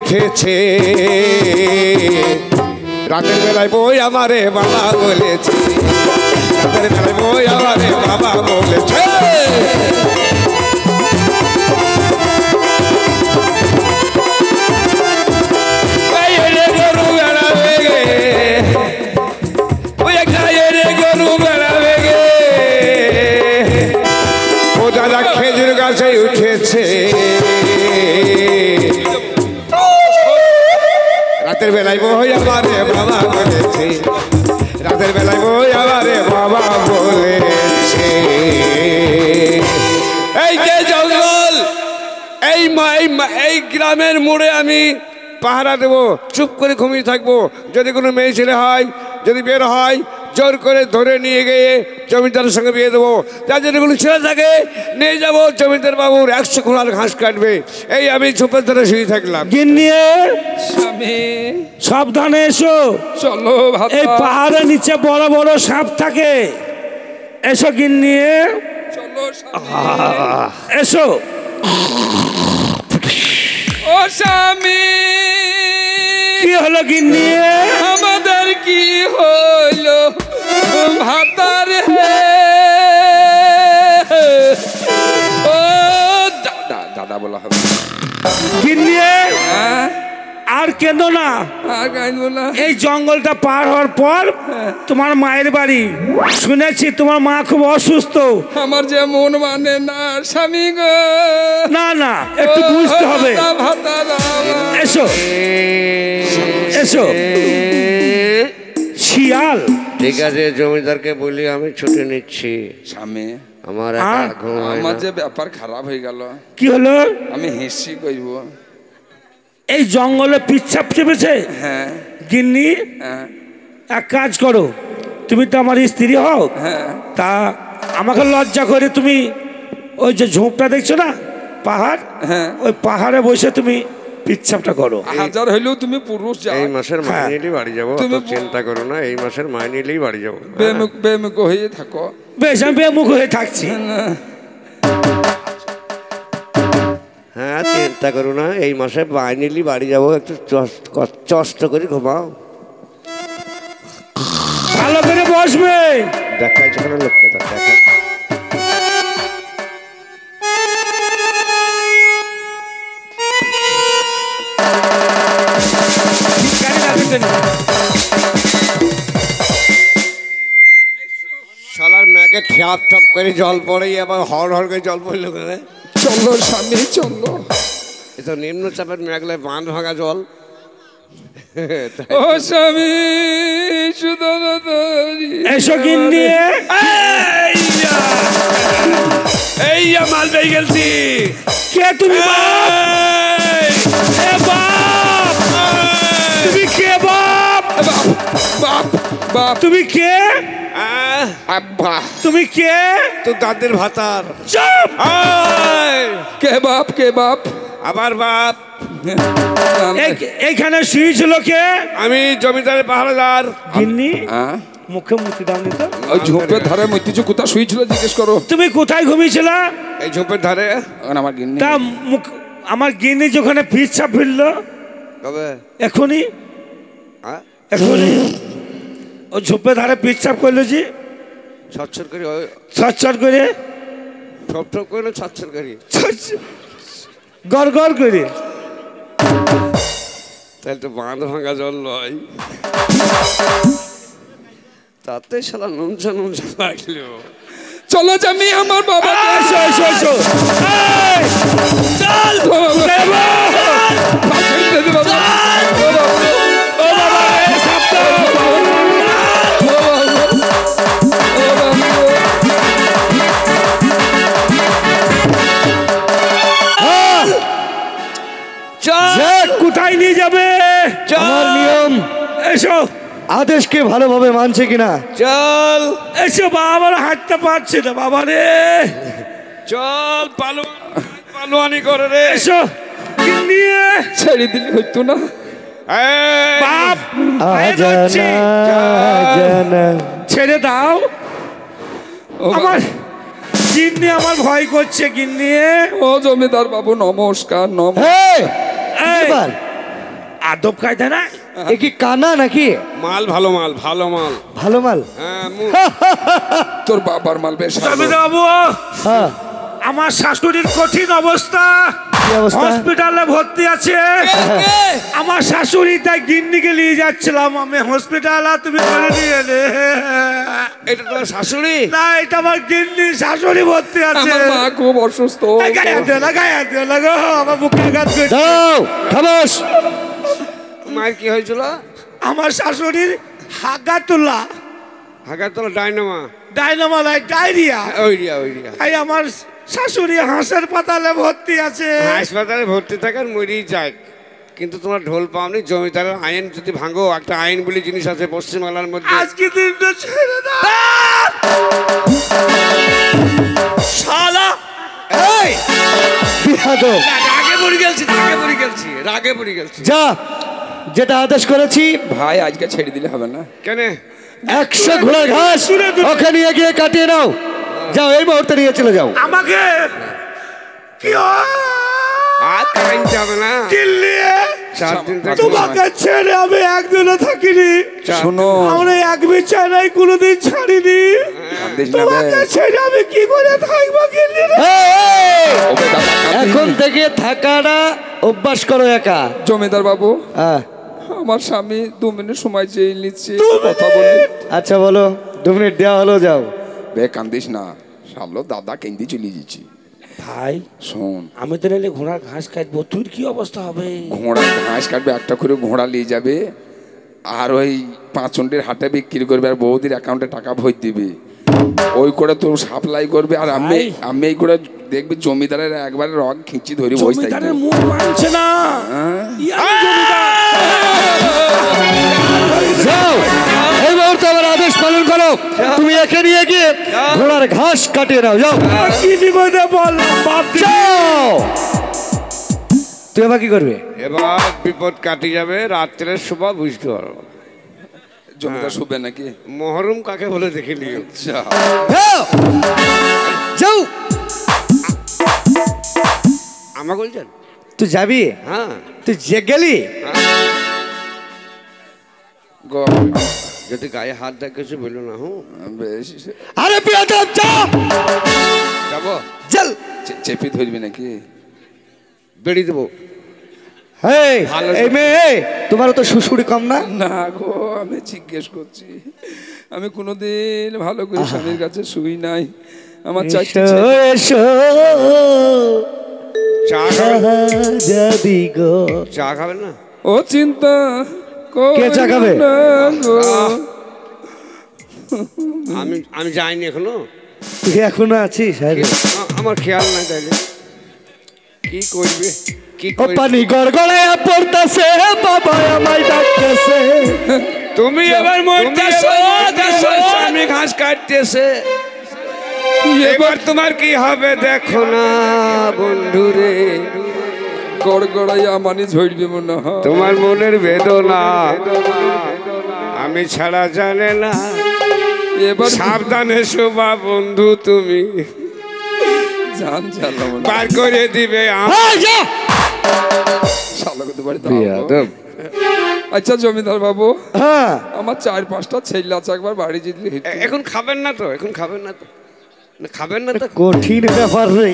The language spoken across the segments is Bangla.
উঠেছে রাতের বেলায় বই আমারে বাবা বলেছে রাতের বেলায় বই আমারে বাবা বলেছে খেজুর গাছে উঠেছে রাতের বেলায় বই আমারে বাবা বলেছে রাতের বেলায় বই আমারে বাবা বলেছে এই যে জঙ্গল এই গ্রামের মোড়ে আমি পাহারা দেবো চুপ করে ঘুমিয়ে থাকবো যদি কোনো মেয়ে ছেলে হয় যদি বের হয় জোর করে ধরে নিয়ে গিয়ে জমিদারের সঙ্গে বিয়ে দেবো যার যদি কোনো ছেলে থাকে নিয়ে যাবো জমিদার বাবুর 100 ঘোড়ার ঘাস কাটবে এই আমি চুপের ধরে শুয়ে থাকলাম গিন্নিয়ে সাবধানে এসো চলো এই পাহাড়ের নিচে বড় বড় সাপ থাকে এসো গিন্নিয়ে চলো এসো ও স্বামী কি হলো গিন্নিয়ে আমাদের কি হলো ভাতার ও দাদা বলা হবে গিন্নিয়ে আর কেন না এই জঙ্গলটা পার হওয়ার পর তোমার মায়ের বাড়ি শুনেছি তোমার মা খুব অসুস্থ আমার যে মন মানে না স্বামী গো না না একটু বুঝতে হবে এসো এসো শিয়াল ঠিক আছে জমিদারকে বলি আমি ছুটি নিচ্ছি স্বামী আমার আমার যে ব্যাপার খারাপ হয়ে গেল কি হলো আমি হেসি কইব এই জঙ্গলে পিচ্ছাপ চেপেছে হ্যাঁ গিন্নি এক কাজ করো তুমি তো আমার স্ত্রী হও তা আমাকে লজ্জা করে তুমি ওই যে ঝোপটা দেখছো না পাহাড় ওই পাহাড়ে বসে তুমি পিচ্ছাপটা করো হাজার হইলেও তুমি পুরুষ যাও এই মাসের মাইনে নিলেই বাড়ি যাবো তুমি চিন্তা করো না এই মাসের মাইনে নিলেই বাড়ি যাবো বেমুখ হয়ে থাকো বেশ আমি বেমুখ হয়ে থাকছি হ্যাঁ চিন্তা করো না এই মাসে মাইনে নিলেই বাড়ি যাবো একটু কষ্ট করে ঘুমাও ভালো করে বসবে দেখাইছো কেন লোককে তা দেখা শালার ম্যাগে ঠ্যাপ ঠপ করে জল পড়ে আবার হর হর করে জল পড়লো কেন চলো স্বামী চলো এ তো নিম্নচাপের মেঘলে বাঁধ ভাঙা জল ও স্বামী শুধু এসো গিন্নি এই মাল পেয়ে গেছি কে তুমি বাপ তুমি কে বাপ বাপ বাপ তুমি কে আব্বা তুমি কে তো দাদের ভাতার চুপ কে বাপ আবার বাপ এইখানে শুয়েছিল কে আমি জমিদারের পাহারাদার গিন্নি মুখে মুতি দাওনি তো ওই ঝোপের ধারে মতিচু কোথায় শুয়েছিল জিজ্ঞেস করো তুমি কোথায় ঘুমিয়েছিল এই ঝোপের ধারে আমার গিন্নি তা আমার গিন্নি যেখানে পিচ্ছাপ ফিরলো কবে এখনই এখনই ও ঝোপের ধারে পিচ্ছাপ করলো জি ছটছট করে ছটছট করে ঠপ ঠপ করে ছটছট করি গড় গড় করে তাহলে তো বাঁধ ভাঙা জল নয় তাতে শালা নুনছা লাগলো চলো জামি আমার বাবা এসো এসো এসো চল কোথায় নিয়ে যাবে আমার নিয়ম এসো আদেশকে ভালোভাবে মানছে কিনা চল এসো বাবা হাঁটতে পারছে না বাবা রে চল পালোয়ানি করে রে এসো নিয়ে ছেড়ে দিলে হইতো না বাপ ছেড়ে দাও আমার গিন্নি আমার ভয় করছে গিন্নি ও জমিদার বাবু নমস্কার নমস্কার আদব কায়দা না। এ কি কানা নাকি? মাল ভালো মাল, ভালো মাল। ভালো মাল। হ্যাঁ তোর বাবার মাল বেশ ভালো। জমিদার বাবু, হ্যাঁ, আমার শাশুড়ির কঠিন অবস্থা, কি অবস্থা? হসপিটালে ভর্তি আছে। আমার শাশুড়ি তাই গিন্নিকে নিয়ে যাচ্ছিলাম আমি হসপিটাল, আর তুমি করে নিয়ে এলে। এটা তোমার শাশুড়ি? না, এটা আমার গিন্নি, শাশুড়ি ভর্তি আছে। আমার মা খুব অসুস্থ। এই গায়ে হাত দিও না, গায়ে হাত দিও না গো, আমার বুকে আঘাত করছে। দাও, খামোশ। মায়ের কি হয়েছিল? আমার শাশুড়ির হাগা তোলা, হাগার তোলা ডাইনামা। ডায়নামা নাই, ডায়রিয়া। ওইরিয়া ওইরিয়া। এই আমার শাশুড়ি হাঁসের পাতালে ভর্তি আছে। হাসপাতালে ভর্তি থাকার মরেই যাক, কিন্তু তোমার ঢোল পাওনি। জমিদারের আইন যদি ভাঙো, একটা আইন বলে জিনিস আছে পশ্চিমবাংলার মধ্যে। আজকে দিনটা ছেড়ে দাও শালা। এই বিয়াদব, রাগে পড়ে গেছি, রাগে পড়ে গেছি, রাগে পড়ে গেছি। যা, যেটা আদেশ করেছি। ভাই আজকে ছেড়ে দিলে হবে না? কেন? 100 ঘোড়ার ঘাস ওখানে নিয়ে গিয়ে কাটিয়ে নাও। যাও, এই মুহূর্তে নিয়ে চলে যাও। আমাকে কি আর কাইনতে হবে না। দিল্লি 4 দিন থাকবো। তোমাকে ছেড়ে আমি একদিনও থাকিনি। শোনো, আমরা এক বিছানায় কোনোদিন ছাড়িনি। কান্দিস না বে। তোমাকে ছেড়ে আমি কি করে থাকবো গিল্লি রে? এই, ওবে দাদা, কান্দিস এখন না। থেকে থাকাটা অভ্যাস করো একা। জমিদার বাবু, হ্যাঁ, আমার স্বামী 2 মিনিট সময় চেয়ে নিচ্ছে, কথা বলি। আচ্ছা বলো। 2 মিনিট দেওয়া হলো, যাও। বে কান্দিস না, সামলো দাদা কেন্দি চলে যাচ্ছি। ভাই, শোন, আমি তো নিলে ঘোড়ার ঘাস কাটবো, তোর কি অবস্থা হবে? ঘোড়া ঘাস কাটবে, একটা করে ঘোড়া নিয়ে যাবে, আর ওই 5 চন্ডির হাটে বিক্রি করবে, আর বৌদির অ্যাকাউন্টে টাকা ভর দিবে। ওই করে তোর সাপ্লাই করবে, আর আমি ভাই। আমি এই করে দেখবি জমিদারের একবারে রগ খিঁচি ধরে বসে জমিদারের থাকবে। মুখ মানছে না। হ্যাঁ? যাও, এই মুহূর্তে আমার আদেশ পালন করো। তুমি একে নিয়ে গিয়ে ঘোড়ার ঘাস কাটিয়ে নাও, যাও। কি বিপদে বললাম বাপ। যাও। তুই আবার কি করবে? এবার বিপদ কাটি যাবে, রাত্রে শোভা বুঝতে পারবো। জমিদার শুবে নাকি? মহরম কাকে বলে দেখে নিও। আচ্ছা, যাও, যাও। আমাকে বলছেন? তুই যাবি? হ্যাঁ। তুই যে গেলি? যদি গায়ে হাত দেয় কিছু বললো না। বেশ, আরে বিয়াদব, যা। যাবো, চল। চেপে ধরবি নাকি? বেড়ি দেবো। এই, ভালো। এই মেয়ে, তোমারও তো শ্বশুরি কম না? না গো, আমি জিজ্ঞেস করছি। আমি কোনোদিন ভালো করে স্বামীর কাছে শুই নাই। আমার চাইছে এসো, এসো, চা খাবেন? যদি গো। চা খাবেন না? ও চিন্তা কে চা খাবে? না গো। আমি যাইনি এখনো। তুই এখনো আছিস? আমার খেয়াল নাই তাইলে। কি করবে, কি ও পানি গড়গড়ায় পড়তাছে, বাবা আমায় ডাকতেছে। তুমি এবার মরতেছো, আমি ঘাস কাটতেছে। এবার তোমার কি হবে দেখো না বন্ধুরে। গড়গড়াইয়া মানে ঝরবে মনে হয়। তোমার মনের বেদনা আমি ছাড়া জানে না। এবার সাবধানে শোভা বন্ধু, তুমি জান চালাম পার করে দিবে শালা করতে পারি তো। বিয়াদব। আচ্ছা জমিদার বাবু, হ্যাঁ, আমার 4-5টা ছেলে আছে, একবার বাড়ি যেতে এখন খাবেন না তো? এখন খাবেন না তো? না, খাবেন না তো? কঠিন ব্যাপার রে।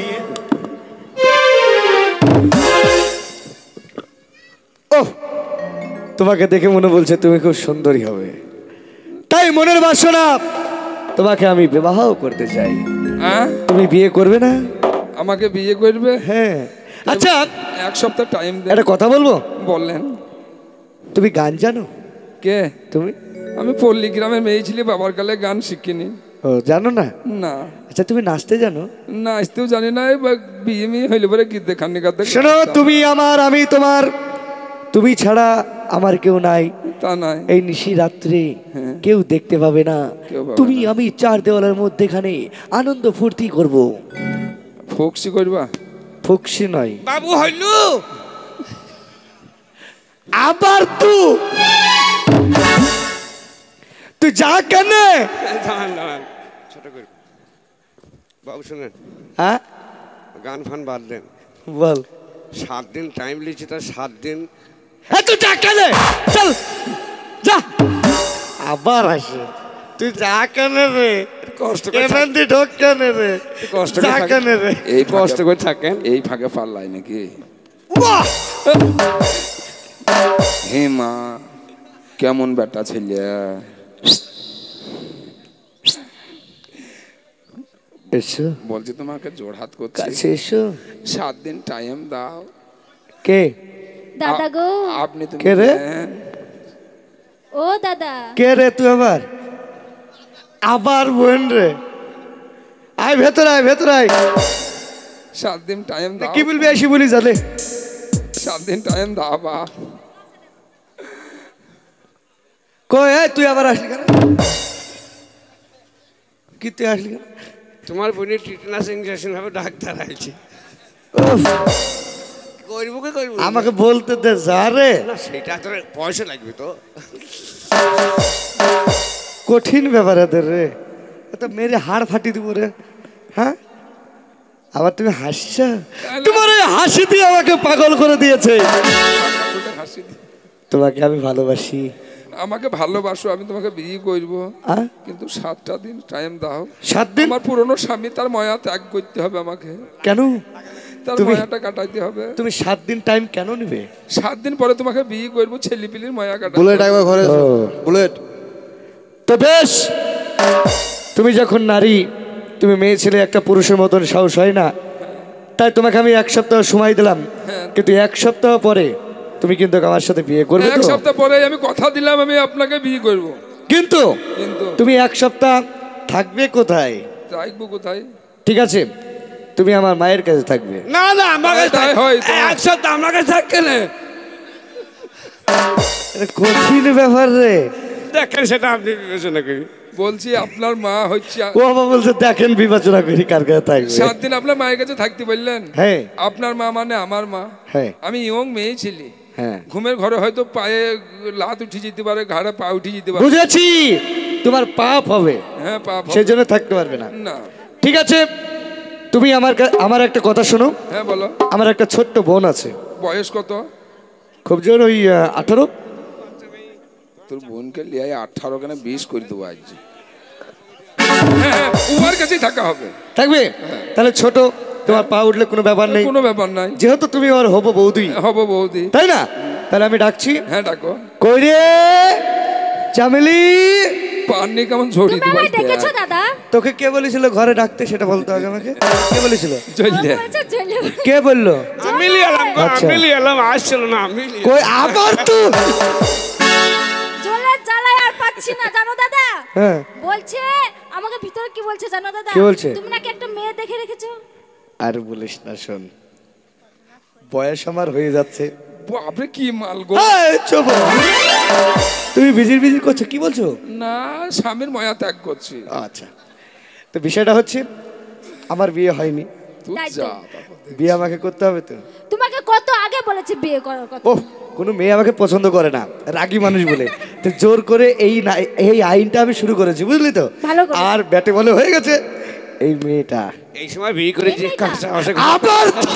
ও, তোমাকে দেখে মনে বলছে তুমি খুব সুন্দরী হবে, তাই মনের বাসনা তোমাকে আমি বিবাহ করতে চাই। হ্যাঁ, তুমি বিয়ে করবে না? আমাকে বিয়ে করবে? হ্যাঁ। আচ্ছা, 1 সপ্তাহ টাইম দেন। একটা কথা বলবো? বললেন। তুমি গান জানো? কে? তুমি? আমি পল্লী গ্রামের মেয়ে ছিলি, বাবার কালে গান শিখিনি। ও, জানো না? না, আচ্ছা, তুমি নাচতে জানো? না আসতেও জানি না। বিয়ে মেয়ে হইলে পরে গীত দেখানি গাতে। শোনো, তুমি আমার, আমি তোমার, তুমি ছাড়া আমার কেউ নাই। তা নাই। এই নিশি রাত্রে কেউ দেখতে পাবে না। কেউ পাবে তুমি না। আমি 4 দেওয়ালের মধ্যেখানে আনন্দ ফুর্তি করব। ফোকসি করবা? ফুকসি নয় বাবু হইলু। আবার তুই যা কেন? দাঁড়ান দাঁড়ান, ছোট করে। বাবু শুনেন, হ্যাঁ, গান ফান বাদ দেন। বল। 7 দিন টাইম লিখছি, তার 7 দিন তুই যা কেনে চল যা আবার আসে তুই যা কেনে রে কষ্ট করে এখান দিয়ে ঢোক কেনে রে কষ্ট যা করে কেনে রে এই কষ্ট করে থাকেন। এই ফাঁকে পাল্লাই নাকি? বাহ! হে মা, কেমন বেটা ছেলে। এসো বলছি তোমাকে জোড়হাত করছি, কাছে এসো 7 দিন টাইম দাও। কে দাদা গো, আপনি তুমি কে রে? দেন। ও দাদা, কে রে তুই আবার আবার বোন রে আয় ভেতর আয় ভেতর আয় 7 দিন টাইম দাও। কি বলবি আসি বলি জানে 7 দিন টাইম দাও বা। কই তুই আবার আসলি কেন কি তুই আসলি কেন তোমার বোনের টিটনাস ইঞ্জেকশন হবে, ডাক্তার আইছে। উফ, করবো কি করবো আমাকে বলতে দে যা রে না, সেটা তোর পয়সা লাগবে তো। কঠিন ব্যাপার এদের রে এত মেরে হাড় ফাটি দিব রে হ্যাঁ আবার তুমি হাসছো তোমার এই হাসি দিয়ে আমাকে পাগল করে দিয়েছে হাসি দি। তোমাকে আমি ভালোবাসি আমাকে ভালোবাসো, আমি তোমাকে বিয়ে করবো, আ? কিন্তু 7টা দিন টাইম দাও। 7 দিন আমার পুরনো স্বামী, তার মায়া ত্যাগ করতে হবে আমাকে, কেন তার তুমি- মায়াটা কাটাইতে হবে। তুমি 7 দিন টাইম কেন নিবে 7 দিন পরে তোমাকে বিয়ে করবো, ছেলেপিলির মায়া কাটাইতে বুলেট হবে। একবার ঘরে এসো। বুলেট তো বেশ তুমি যখন নারী তুমি মেয়ে ছেলে একটা পুরুষের মতন সাহস হয় না তাই তোমাকে আমি 1 সপ্তাহ সময় দিলাম কিন্তু 1 সপ্তাহ পরে তুমি কিন্তু আমার সাথে বিয়ে করবে 1 তো সপ্তাহ পরে আমি কথা দিলাম আমি আপনাকে বিয়ে করবো, কিন্তু কিন্তু তুমি 1 সপ্তাহ থাকবে কোথায় রাখবো কোথায়? ঠিক আছে তুমি আমার মায়ের কাছে থাকবে না না, আমার কাছে তাই হয় তো। এক সপ্তাহ আমার কাছে থাকে না। এটা কঠিন ব্যাপার রে দেখেন সেটা আপনি বিবেচনা করি। বলছি আপনার মা হচ্ছে ও বাবা বলছে দেখেন বিবেচনা করি কার কাছে থাকবে 7 দিন আপনার মায়ের কাছে থাকতে বললেন। হ্যাঁ আপনার মা মানে আমার মা। হ্যাঁ আমি ইয়ং মেয়ে ছিলি, হ্যাঁ ঘুমের ঘরে হয়তো পায়ে লাত উঠে যেতে পারে, ঘাড়ে পা উঠে যেতে পারে। বুঝেছি তোমার পাপ হবে হ্যাঁ পাপ হবে। সেই জন্য থাকতে পারবে না না। ঠিক আছে তুমি আমার একটা কথা শোনো হ্যাঁ বলো। আমার একটা ছোট্ট বোন আছে বয়স কত? খুব জোর ওই 18 তোর বোনকে লিয়ে 18 কেন 20 করে দেবো আজ। হ্যাঁ উমার কাছেই থাকা হবে। থাকবে তাহলে ছোট তোমার পা উঠলে কোনো ব্যাপার নেই কোনো ব্যাপার নাই, যেহেতু তুমি আমার হবো বৌদি হব বৌদি। তাই না তাহলে আমি ডাকছি হ্যাঁ ডাকো। কই রে চামেলি পান্নি কেমন ঝড়ি তুমি আমায় ডেকেছো দাদা? তোকে কে বলেছিল ঘরে ডাকতে সেটা বলতে হবে আমাকে কে বলেছিল চললে বলছে চলে যাবে। কে বললো আমি লিয়ে এলাম গো, আচ্ছা। আমি লিয়ে এলাম, আসছিল না আমি লিয়ে কই আবার তুই জলের জ্বালায় আর পাচ্ছি না জানো দাদা। হ্যাঁ বলছে আমাকে ভিতরে কি বলছে জানো দাদা? কি বলছে? তুমি নাকি একটা মেয়ে দেখে রেখেছো। আর বলিস না শোন বয়স আমার হয়ে যাচ্ছে বাপরে কি মাল গো। এই, চুপ হও। তুমি বিজির বিজির করছো কি বলছো না স্বামীর মায়া ত্যাগ করছি। আচ্ছা তো বিষয়টা হচ্ছে আমার বিয়ে হয়নি তুই তাই তো। যা। বিয়ে আমাকে করতে হবে তো তোমাকে কত আগে বলেছে বিয়ে করার কথা। ওহ কোনো মেয়ে আমাকে পছন্দ করে না রাগী মানুষ বলে তো জোর করে এই আইনটা আমি শুরু করেছি বুঝলি তো ভালো করে। আর ব্যাটে বলে হয়ে গেছে এই মেয়েটা এই সময় বিয়ে করেছি এই মেয়েটা? কাঁচা বসে আবার তো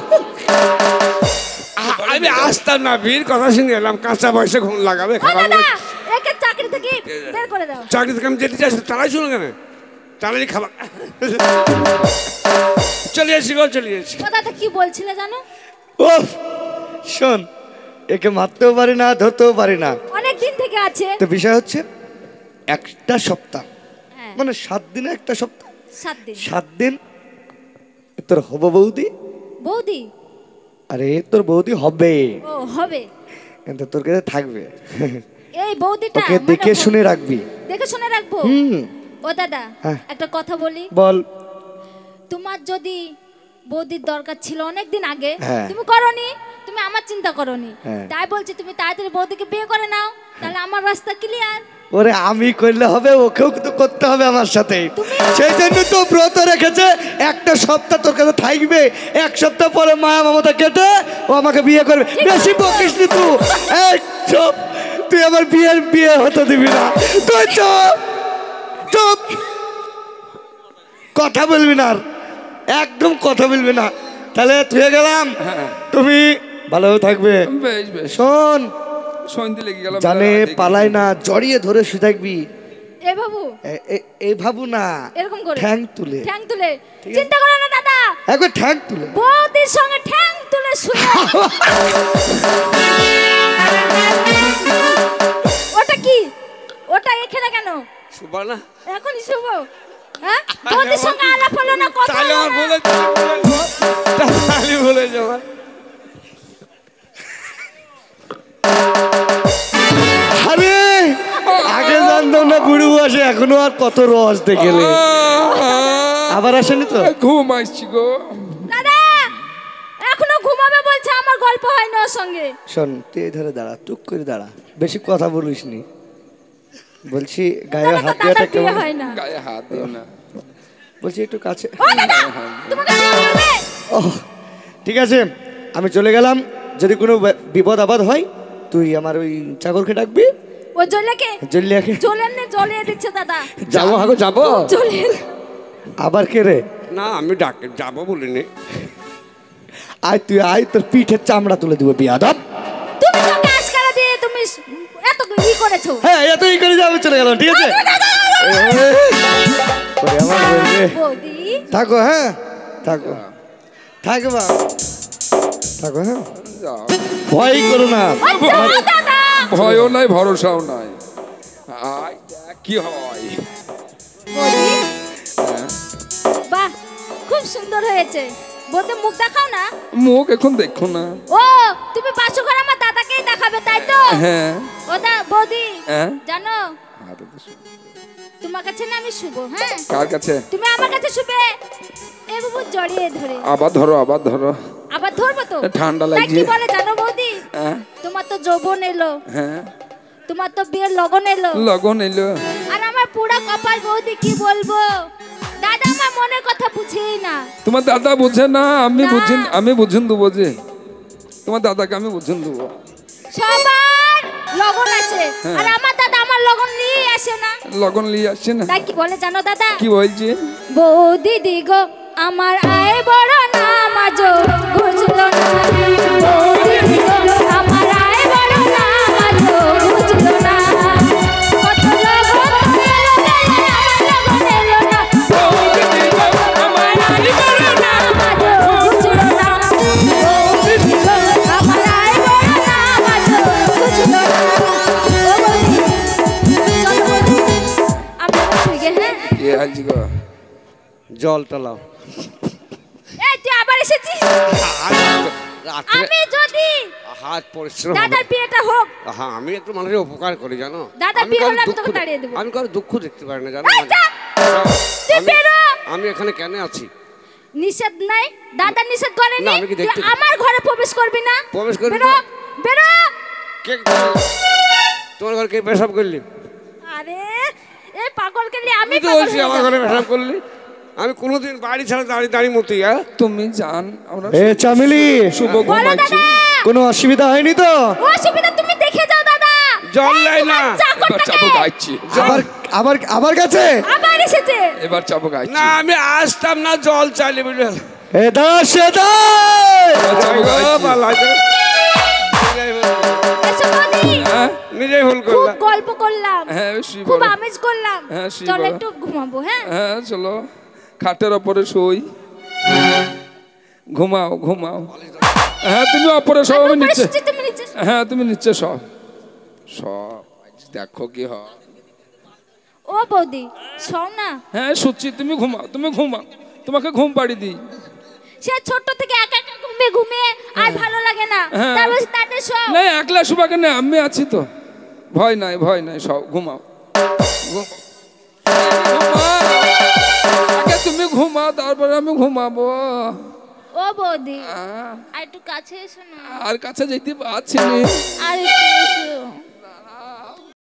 আমি আসতাম না, বিয়ের কথা শুনে এলাম, কাঁচা বয়সে ঘুম লাগাবে ও খারাপ দাদা, লাগে। একে চাকরি থেকে বের করে দাও। চাকরি থেকে আমি যেতে চাইছি, তারাই শুনে কেন, তারাই খাবার চলে এসেছি গো, চলে এসেছি। ও দাদা কি বলছিলে জানো? ও শোন একে মারতেও পারি না ধরতেও পারি না অনেক দিন থেকে আছে। তো বিষয় হচ্ছে একটা সপ্তাহ হ্যাঁ, মানে 7 দিনে একটা সপ্তাহ 7 দিন। 7 দিন তোর হবো বৌদি বৌদি? আরে তোর বৌদি হবে ও হবে। কিন্তু তোর কাছে থাকবে এই বৌদিটা ওকে মানে দেখে শুনে রাখবি দেখে শুনে রাখবো। হুম ও দাদা হ্যাঁ। একটা কথা বলি, বল তোমার যদি বৌদির দরকার ছিল অনেক দিন আগে, হ্যাঁ। তুমি করনি, তুমি আমার চিন্তা করনি, হ্যাঁ। তাই বলছি তুমি তাড়াতাড়ি বৌদিকে বিয়ে করে নাও, তাহলে আমার রাস্তা ক্লিয়ার। ওরে আমি করলে হবে ওকেও তো করতে হবে আমার সাথে সেই জন্য তো ব্রত রেখেছে একটা সপ্তাহ তোর কাছে থাকবে 1 সপ্তাহ পরে মায়া মমতা কেটে ও আমাকে বিয়ে করবে বেশি বকিস নি তুই এই চুপ তুই আমার বিয়ে হতে দিবি না তুই চুপ চুপ কথা বলবি না আর একদম কথা বলবি না তাহলে তুই গেলাম তুমি ভালোভাবে থাকবে। বেশ বেশ শোন, সন্ধে লেগে গেল জানে পালাই না, জড়িয়ে ধরে শুয়ে থাকবি। এ বাবু এই ভাবু না, এরকম করে ঠ্যাং তুলে, ঠ্যাং তুলে, চিন্তা করো না দাদা, একবার ঠ্যাং তুলে বৌদির সঙ্গে ঠ্যাং তুলে শুয়ে। ওটা কি? ওটা এখানে কেন? শুবা না এখনই শুভ? হ্যাঁ, বৌদির সঙ্গে আলাপ হলো না, কথা তাহলে হলো আমার না। তাহলে বলে যাওয়া। আরে আগে জানতাম না বুড়ো বসে, এখনো আর কত রস দেখেলে। আবার আসেনি তো? ঘুম আসছি গো দাদা এখনো ঘুমাবে বলছে, আমার গল্প হয় না ওর সঙ্গে। শোন, তুই এই ধরে দাঁড়া, টুক করে দাঁড়া, বেশি কথা বলিস নি। বলছি গায়ে তাহলে তো হাত দেওয়াটা দাদার বিয়ে কেমন? হয় না। গায়ে হাত দিও না। বলছি একটু কাছে। ও দাদা তোমাকে বিয়ে করবে? ওহ, ঠিক আছে, আমি চলে গেলাম। যদি কোনো বিপদ আপদ হয় তুই আমার ওই চাকরকে ডাকবি, ও জলেকে জল্লিয়াকে। জলেনে জ্বলিয়ে দিচ্ছে দাদা। যাবো হাগো যাবো। জলিয়ে আবার কে রে? না আমি ডাকে যাবো বলিনি। আয় তুই আয়, তোর পিঠের চামড়া তুলে দিব বিয়াদব। তুমি তো কাজ করে দিয়ে তুমি এত ই করেছো। হ্যাঁ, এতই করে যাবে, চলে গেলাম, ঠিক আছে? ওরে আমার বলবে, বৌদি থাকো, হ্যাঁ থাকো, থাকবা, থাকো, হ্যাঁ, যাও। ভয় করো না। ও যাও দাদা। ভয়ও নাই ভরসাও নাই। আয় দেখ কি হয়। বৌদি হ্যাঁ, বাহ খুব সুন্দর হয়েছে। বৌদি মুখ দেখাও না। মুখ এখন দেখো না। ও তুমি বাসু ঘর আমার দাদাকেই দেখাবে তাই তো? হ্যাঁ ওটা বৌদি হ্যাঁ। জানো হাতে তো শু- তোমার কাছে না আমি শুভ, হ্যাঁ কার কাছে? তুমি আমার কাছে শুবে এ বাবু জড়িয়ে ধরে। আবার ধরো আবার ধরো। আবার ধরবো তো? ঠান্ডা তাই লাগছে। কি বলে জানো বৌদি? হ্যাঁ তোমার তো যৌবন এলো, হ্যাঁ তোমার তো বিয়ের লগন এলো, লগন এলো। আর আমার পুরা কপাল বৌদি কি বলবো। দাদা আমার মনের কথা বুঝেই না। তোমার দাদা বুঝে না, আমি না। বুঝেন, আমি বুঝেন দেবো যে তোমার দাদাকে আমি বুঝেন দেবো। সবার লগন আছে হ্যাঁ। আর আমার দাদা আমার লগন নিয়ে আসে না। লগন নিয়ে আসছে না। তাই কি বলে জানো দাদা? কি বলছে? বৌদি দিগো আমার আয় বড় না মাঝো বুঝলো না। বৌদি দিগো আমার আয় বড় না মাঝো বুঝলো না। কত লগন এলো গেলে আমার লগন এলো না। বৌদি দিগো আমার আয় বড় না মাঝো বুঝলো না। বৌদি দিগো আমার আয় বড় না মাঝো বুঝলো না। ও বৌদি চলো বৌদি আমরা শুই গে। হ্যাঁ কি আলছি গো? জল টালাও। এই তুই আবার এসেছিস? রাত্রে আমি যদি হাত পরিশ্রম হবে। দাদার বিয়েটা হোক, হ্যাঁ আমি একটু মানুষের উপকার করি জানো। দাদার আমি বিয়ে কারো হলে আমি দুঃখ তোকে দে- তাড়িয়ে দেবো। আমি কারো দুঃখ দেখতে পারি না জানো। এই যা, তুই আমি- বেরো। আমি এখানে কেন আছি? নিষেধ নাই, দাদা নিষেধ করেনি। না, আমি কি তুই দেখতে- আমার ঘরে প্রবেশ করবি না। প্রবেশ করবি বেরো, না? বেরো। কে তোমার ঘরে কে পেশাব করলি? আরে এই পাগলকে নিয়ে আমি আমি তো পাগল বলছি হয়ে আমার যাবো। ঘরে পেশাব করলি। আমি কোনোদিন বাড়ি ছাড়া দাঁড়িয়ে দাঁড়িয়ে মতি। হ্যাঁ তুমি জান আমরা এ চামেলি, শুভ বলো ঘুমাচ্ছি। দাদা, কোনো অসুবিধা হয়নি তো? অসুবিধা তুমি দেখে যাও দাদা। জল এই নেই না। তোমার এবার চাকরটাকে চাবো গাইছি। আবার আবার আবার গেছে? আবার এসেছে। এবার চাবো গাইছি। না আমি আসতাম না, জল চাইলে বুঝলে। এ দাস, এ দাস। এবার চাবো গাইছি। এসো বৌদি, হ্যাঁ নিজেই ভুল খুব করলাম। গল্প করলাম, হ্যাঁ শুই খুব বলো। আমেজ করলাম। হ্যাঁ, শুই চলো বলো। একটু ঘুমাবো। হ্যাঁ হ্যাঁ চলো খাটের ওপরে শুই। ঘুমাও ঘুমাও। হ্যাঁ তুমি ওপরে সব, আমি আমি উপরে নিচে। শুচ্ছি, তুমি নিচে। হ্যাঁ তুমি নিচে সব সব দেখো কি হয়। ও বৌদি শোও না, হ্যাঁ শুচ্ছি, তুমি ঘুমাও, তুমি ঘুমাও, তোমাকে ঘুম পাড়ি দিই। সে ছোট থেকে একা একা ঘুমিয়ে ঘুমিয়ে আর ভালো লাগে না। হ্যাঁ। তারপর তাতে সব না একলা শুবাকে না, আমি আছি তো, ভয় নাই ভয় নাই, সব ঘুমাও। ঘুমাও। আগে তুমি ঘুমাও তারপরে আমি ঘুমাবো। ও বৌদি আহ, আর একটু কাছে এসো না, আর কাছে যেতে পারছি না। আর একটু এসো।